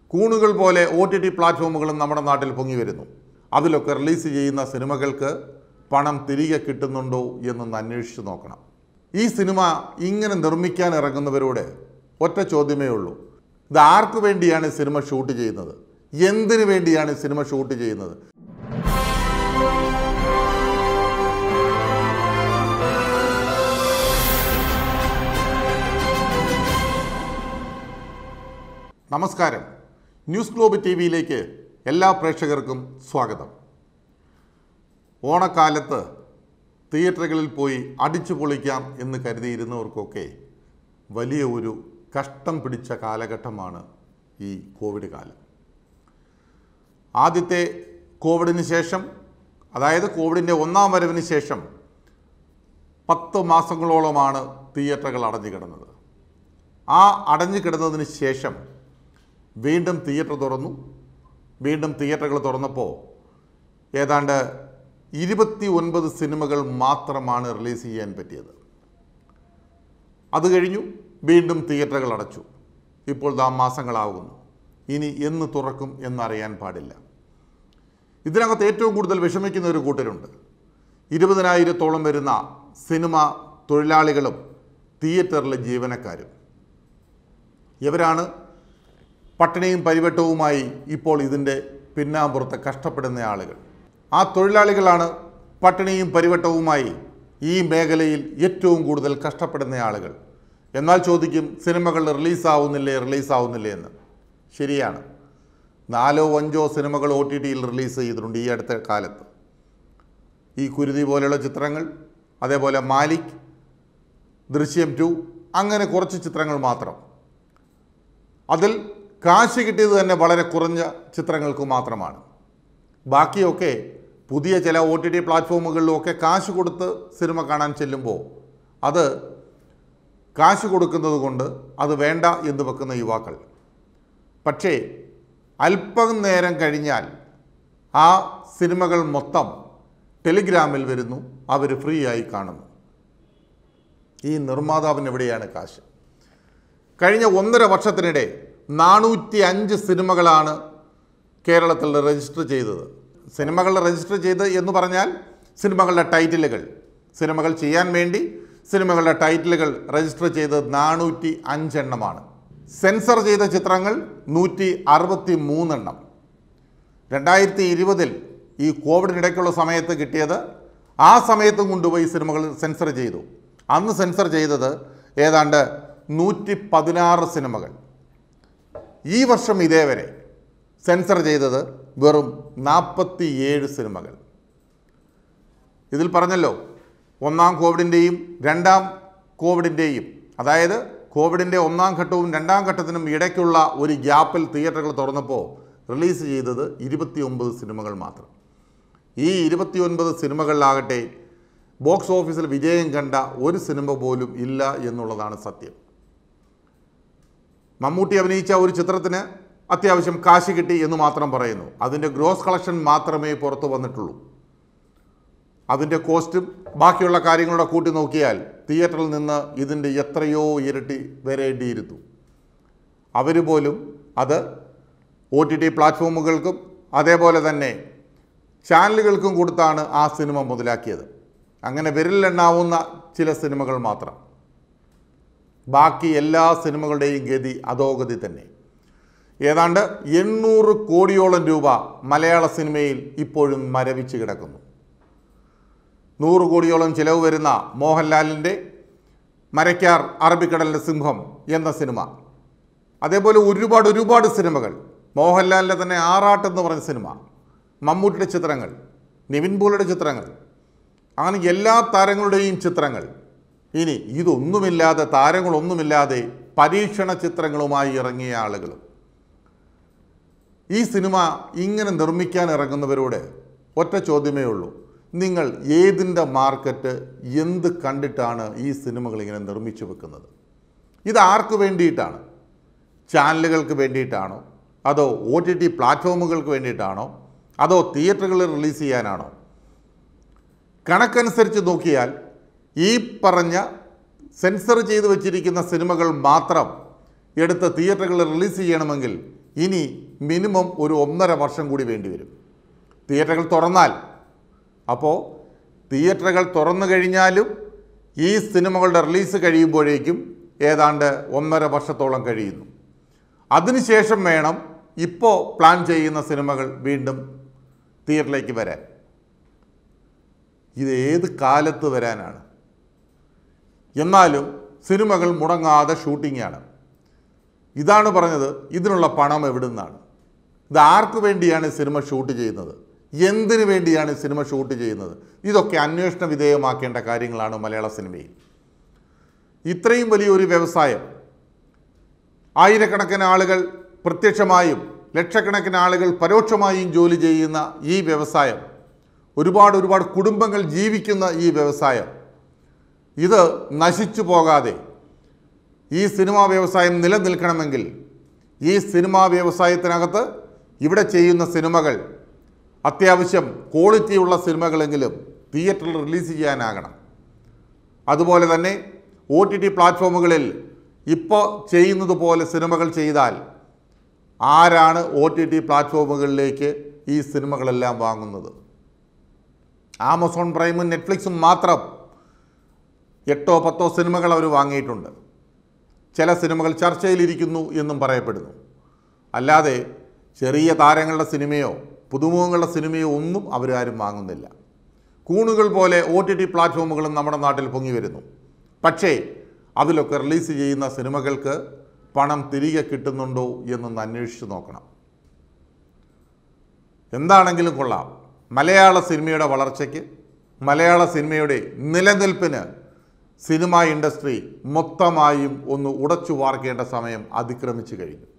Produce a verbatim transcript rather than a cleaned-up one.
കൂണുകൾ പോലെ O T T പ്ലാറ്റ്ഫോമുകളും നമ്മുടെ നാട്ടിൽ പൊങ്ങി വരുന്നു. അതിലൊക്കെ റിലീസ് ചെയ്യുന്ന സിനിമകൾക്ക് പണം തിരികെ കിട്ടുന്നുണ്ടോ എന്നൊന്ന് അന്വേഷിച്ച് നോക്കണം. ഈ സിനിമ ഇങ്ങനെ നിർമ്മിക്കാൻ ഇറങ്ങുന്നവരോട് ഒറ്റ ചോദ്യമേ ഉള്ളൂ. ഇത് ആർക്ക് വേണ്ടിയാണ് സിനിമ ഷൂട്ട് ചെയ്യുന്നത്? എന്തിനു വേണ്ടിയാണ് സിനിമ ഷൂട്ട് ചെയ്യുന്നത്? നമസ്കാരം. ന്യൂസ് ഗ്ലോബ് ടി വിയിലേക്ക് എല്ലാ പ്രേക്ഷകർക്കും സ്വാഗതം. ഓണക്കാലത്ത് തിയേറ്ററുകളിൽ പോയി അടിച്ചു പൊളിക്കാം എന്ന് കരുതിയിരുന്നവർക്കൊക്കെ വലിയ ഒരു കഷ്ടം പിടിച്ച കാലഘട്ടമാണ് ഈ കോവിഡ് കാലം. ആദ്യത്തെ കോവിഡിന് ശേഷം, അതായത് കോവിഡിൻ്റെ ഒന്നാം വരവിന് ശേഷം പത്ത് മാസങ്ങളോളമാണ് തിയേറ്ററുകൾ അടഞ്ഞു കിടന്നത്. ആ അടഞ്ഞു കിടന്നതിന് ശേഷം വീണ്ടും തിയേറ്റർ തുറന്നു. വീണ്ടും തിയേറ്ററുകൾ തുറന്നപ്പോൾ ഏതാണ്ട് ഇരുപത്തി ഒൻപത് സിനിമകൾ മാത്രമാണ് റിലീസ് ചെയ്യാൻ പറ്റിയത്. അത് കഴിഞ്ഞു വീണ്ടും തിയേറ്ററുകൾ അടച്ചു. ഇപ്പോൾ ദാ മാസങ്ങളാകുന്നു. ഇനി എന്ന് തുറക്കും എന്നറിയാൻ പാടില്ല. ഇതിനകത്ത് ഏറ്റവും കൂടുതൽ വിഷമിക്കുന്ന ഒരു കൂട്ടരുണ്ട്. ഇരുപതിനായിരത്തോളം വരുന്ന സിനിമ തൊഴിലാളികളും തിയേറ്ററിലെ ജീവനക്കാരും. ഇവരാണ് പട്ടിണിയും പരിവട്ടവുമായി ഇപ്പോൾ ഇതിൻ്റെ പിന്നാമ്പുറത്ത് കഷ്ടപ്പെടുന്ന ആളുകൾ. ആ തൊഴിലാളികളാണ് പട്ടിണിയും പരിവട്ടവുമായി ഈ മേഖലയിൽ ഏറ്റവും കൂടുതൽ കഷ്ടപ്പെടുന്ന ആളുകൾ. എന്നാൽ ചോദിക്കും, സിനിമകൾ റിലീസാവുന്നില്ലേ റിലീസാവുന്നില്ലേ എന്ന്. ശരിയാണ്, നാലോ അഞ്ചോ സിനിമകൾ ഒ ടി ടിയിൽ റിലീസ് ചെയ്തിട്ടുണ്ട് ഈ അടുത്ത കാലത്ത്. ഈ കുരുതി പോലെയുള്ള ചിത്രങ്ങൾ, അതേപോലെ മാലിക്, ദൃശ്യം ടു, അങ്ങനെ കുറച്ച് ചിത്രങ്ങൾ മാത്രം. അതിൽ കാശ് കിട്ടിയത് തന്നെ വളരെ കുറഞ്ഞ ചിത്രങ്ങൾക്ക് മാത്രമാണ്. ബാക്കിയൊക്കെ പുതിയ ചില ഒ ടി ടി പ്ലാറ്റ്ഫോമുകളിലുമൊക്കെ കാശ് കൊടുത്ത് സിനിമ കാണാൻ ചെല്ലുമ്പോൾ അത് കാശ് കൊടുക്കുന്നത് കൊണ്ട് അത് വേണ്ട എന്ന് വെക്കുന്ന യുവാക്കൾ. പക്ഷേ അല്പം നേരം കഴിഞ്ഞാൽ ആ സിനിമകൾ മൊത്തം ടെലിഗ്രാമിൽ വരുന്നു, അവർ ഫ്രീ ആയി കാണുന്നു. ഈ നിർമ്മാതാവിന് എവിടെയാണ് കാശ്? കഴിഞ്ഞ ഒന്നര വർഷത്തിനിടെ നാനൂറ്റി അഞ്ച് സിനിമകളാണ് കേരളത്തിൽ രജിസ്റ്റർ ചെയ്തത്. സിനിമകൾ രജിസ്റ്റർ ചെയ്ത് എന്ന് പറഞ്ഞാൽ സിനിമകളുടെ ടൈറ്റിലുകൾ, സിനിമകൾ ചെയ്യാൻ വേണ്ടി സിനിമകളുടെ ടൈറ്റിലുകൾ രജിസ്റ്റർ ചെയ്തത് നാനൂറ്റി അഞ്ചെണ്ണമാണ്. സെൻസർ ചെയ്ത ചിത്രങ്ങൾ നൂറ്റി അറുപത്തി മൂന്നെണ്ണം. രണ്ടായിരത്തി ഇരുപതിൽ ഈ കോവിഡിനിടയ്ക്കുള്ള സമയത്ത് കിട്ടിയത് ആ സമയത്തും കൊണ്ടുപോയി സിനിമകൾ സെൻസർ ചെയ്തു. അന്ന് സെൻസർ ചെയ്തത് ഏതാണ്ട് നൂറ്റി പതിനാറ് സിനിമകൾ. ഈ വർഷം ഇതേവരെ സെൻസർ ചെയ്തത് വെറും നാൽപ്പത്തി ഏഴ് സിനിമകൾ. ഇതിൽ പറഞ്ഞല്ലോ, ഒന്നാം കോവിഡിൻ്റെയും രണ്ടാം കോവിഡിൻ്റെയും, അതായത് കോവിഡിൻ്റെ ഒന്നാം ഘട്ടവും രണ്ടാം ഘട്ടത്തിനും ഇടയ്ക്കുള്ള ഒരു ഗ്യാപ്പിൽ തിയേറ്ററുകൾ തുറന്നപ്പോൾ റിലീസ് ചെയ്തത് ഇരുപത്തി ഒമ്പത് സിനിമകൾ മാത്രം. ഈ ഇരുപത്തി ഒൻപത് സിനിമകളിലാകട്ടെ ബോക്സ് ഓഫീസിൽ വിജയം കണ്ട ഒരു സിനിമ പോലും ഇല്ല എന്നുള്ളതാണ് സത്യം. മമ്മൂട്ടി അഭിനയിച്ച ഒരു ചിത്രത്തിന് അത്യാവശ്യം കാശ് കിട്ടി എന്ന് മാത്രം പറയുന്നു. അതിൻ്റെ ഗ്രോസ് കളക്ഷൻ മാത്രമേ പുറത്തു വന്നിട്ടുള്ളൂ. അതിൻ്റെ കോസ്റ്റും ബാക്കിയുള്ള കാര്യങ്ങളുടെ കൂട്ടി നോക്കിയാൽ തിയേറ്ററിൽ നിന്ന് ഇതിൻ്റെ എത്രയോ ഇരട്ടി വരേണ്ടിയിരുന്നു. അവർ പോലും അത് ഒ ടി ടി പ്ലാറ്റ്ഫോമുകൾക്കും അതേപോലെ തന്നെ ചാനലുകൾക്കും കൊടുത്താണ് ആ സിനിമ മുതലാക്കിയത്. അങ്ങനെ വിരലിലെണ്ണാവുന്ന ചില സിനിമകൾ മാത്രം. ബാക്കി എല്ലാ സിനിമകളുടെയും ഗതി അധോഗതി തന്നെ. ഏതാണ്ട് എണ്ണൂറ് കോടിയോളം രൂപ മലയാള സിനിമയിൽ ഇപ്പോഴും മരവിച്ച് കിടക്കുന്നു. നൂറ് കോടിയോളം ചിലവ് വരുന്ന മോഹൻലാലിൻ്റെ മരയ്ക്കാർ അറബിക്കടലിൻ്റെ സിംഹം എന്ന സിനിമ, അതേപോലെ ഒരുപാട് ഒരുപാട് സിനിമകൾ, മോഹൻലാലിൻ്റെ തന്നെ ആറാട്ടെന്ന് പറഞ്ഞ സിനിമ, മമ്മൂട്ടിയുടെ ചിത്രങ്ങൾ, നിവിൻ പോളിയുടെ ചിത്രങ്ങൾ, അങ്ങനെ എല്ലാ താരങ്ങളുടെയും ചിത്രങ്ങൾ. ഇനി ഇതൊന്നുമില്ലാതെ, താരങ്ങളൊന്നുമില്ലാതെ പരീക്ഷണ ചിത്രങ്ങളുമായി ഇറങ്ങിയ ആളുകൾ. ഈ സിനിമ ഇങ്ങനെ നിർമ്മിക്കാൻ ഇറങ്ങുന്നവരോട് ഒറ്റ ചോദ്യമേ ഉള്ളൂ. നിങ്ങൾ ഏതിൻ്റെ മാർക്കറ്റ് എന്ത് കണ്ടിട്ടാണ് ഈ സിനിമകൾ ഇങ്ങനെ നിർമ്മിച്ചു വെക്കുന്നത്? ഇത് ആർക്ക് വേണ്ടിയിട്ടാണ്? ചാനലുകൾക്ക് വേണ്ടിയിട്ടാണോ? അതോ ഒ ടി ടി പ്ലാറ്റ്ഫോമുകൾക്ക് വേണ്ടിയിട്ടാണോ? അതോ തിയേറ്ററുകളിൽ റിലീസ് ചെയ്യാനാണോ? കണക്കനുസരിച്ച് നോക്കിയാൽ ഈ പറഞ്ഞ സെൻസർ ചെയ്ത് വച്ചിരിക്കുന്ന സിനിമകൾ മാത്രം എടുത്ത് തിയേറ്ററുകളിൽ റിലീസ് ചെയ്യണമെങ്കിൽ ഇനി മിനിമം ഒരു ഒന്നര വർഷം കൂടി വേണ്ടി വരും തിയേറ്ററുകൾ തുറന്നാൽ. അപ്പോൾ തിയേറ്ററുകൾ തുറന്നു കഴിഞ്ഞാലും ഈ സിനിമകളുടെ റിലീസ് കഴിയുമ്പോഴേക്കും ഏതാണ്ട് ഒന്നര വർഷത്തോളം കഴിയുന്നു. അതിനുശേഷം വേണം ഇപ്പോൾ പ്ലാൻ ചെയ്യുന്ന സിനിമകൾ വീണ്ടും തിയേറ്ററിലേക്ക് വരാൻ. ഇത് ഏത് കാലത്ത് വരാനാണ്? എന്നാലും സിനിമകൾ മുടങ്ങാതെ ഷൂട്ടിങ്ങാണ്. ഇതാണ് പറഞ്ഞത്, ഇതിനുള്ള പണം എവിടെ നിന്നാണ്? ഇത് ആർക്ക് വേണ്ടിയാണ് സിനിമ ഷൂട്ട് ചെയ്യുന്നത്? എന്തിനു വേണ്ടിയാണ് സിനിമ ഷൂട്ട് ചെയ്യുന്നത്? ഇതൊക്കെ അന്വേഷണ വിധേയമാക്കേണ്ട കാര്യങ്ങളാണ് മലയാള സിനിമയിൽ. ഇത്രയും വലിയൊരു വ്യവസായം, ആയിരക്കണക്കിന് ആളുകൾ പ്രത്യക്ഷമായും ലക്ഷക്കണക്കിന് ആളുകൾ പരോക്ഷമായും ജോലി ചെയ്യുന്ന ഈ വ്യവസായം, ഒരുപാട് ഒരുപാട് കുടുംബങ്ങൾ ജീവിക്കുന്ന ഈ വ്യവസായം, ഇത് നശിച്ചു പോകാതെ ഈ സിനിമാ വ്യവസായം നിലനിൽക്കണമെങ്കിൽ ഈ സിനിമാ വ്യവസായത്തിനകത്ത് ഇവിടെ ചെയ്യുന്ന സിനിമകൾ അത്യാവശ്യം ക്വാളിറ്റിയുള്ള സിനിമകളെങ്കിലും തിയേറ്ററിൽ റിലീസ് ചെയ്യാനാകണം. അതുപോലെ തന്നെ ഒ ടി ടി പ്ലാറ്റ്ഫോമുകളിൽ ഇപ്പോൾ ചെയ്യുന്നത് പോലെ സിനിമകൾ ചെയ്താൽ ആരാണ് ഒ ടി ടി പ്ലാറ്റ്ഫോമുകളിലേക്ക് ഈ സിനിമകളെല്ലാം വാങ്ങുന്നത്? ആമസോൺ പ്രൈമും നെറ്റ്ഫ്ലിക്സും മാത്രം എട്ടോ പത്തോ സിനിമകൾ അവർ വാങ്ങിയിട്ടുണ്ട്. ചില സിനിമകൾ ചർച്ചയിലിരിക്കുന്നു എന്നും പറയപ്പെടുന്നു. അല്ലാതെ ചെറിയ താരങ്ങളുടെ സിനിമയോ പുതുമുഖങ്ങളുടെ സിനിമയോ ഒന്നും അവരാരും വാങ്ങുന്നില്ല. കൂണുകൾ പോലെ ഒ ടി ടി പ്ലാറ്റ്ഫോമുകളും നമ്മുടെ നാട്ടിൽ പൊങ്ങി വരുന്നു. പക്ഷേ അതിലൊക്കെ റിലീസ് ചെയ്യുന്ന സിനിമകൾക്ക് പണം തിരികെ കിട്ടുന്നുണ്ടോ എന്നൊന്ന് അന്വേഷിച്ച് നോക്കണം. എന്താണെങ്കിലും കൊള്ളാം, മലയാള സിനിമയുടെ വളർച്ചയ്ക്ക്, മലയാള സിനിമയുടെ നിലനിൽപ്പിന് സിനിമ ഇൻഡസ്ട്രി മൊത്തമായും ഒന്ന് ഉടച്ചു വാർക്കേണ്ട സമയം അതിക്രമിച്ചു കഴിഞ്ഞു.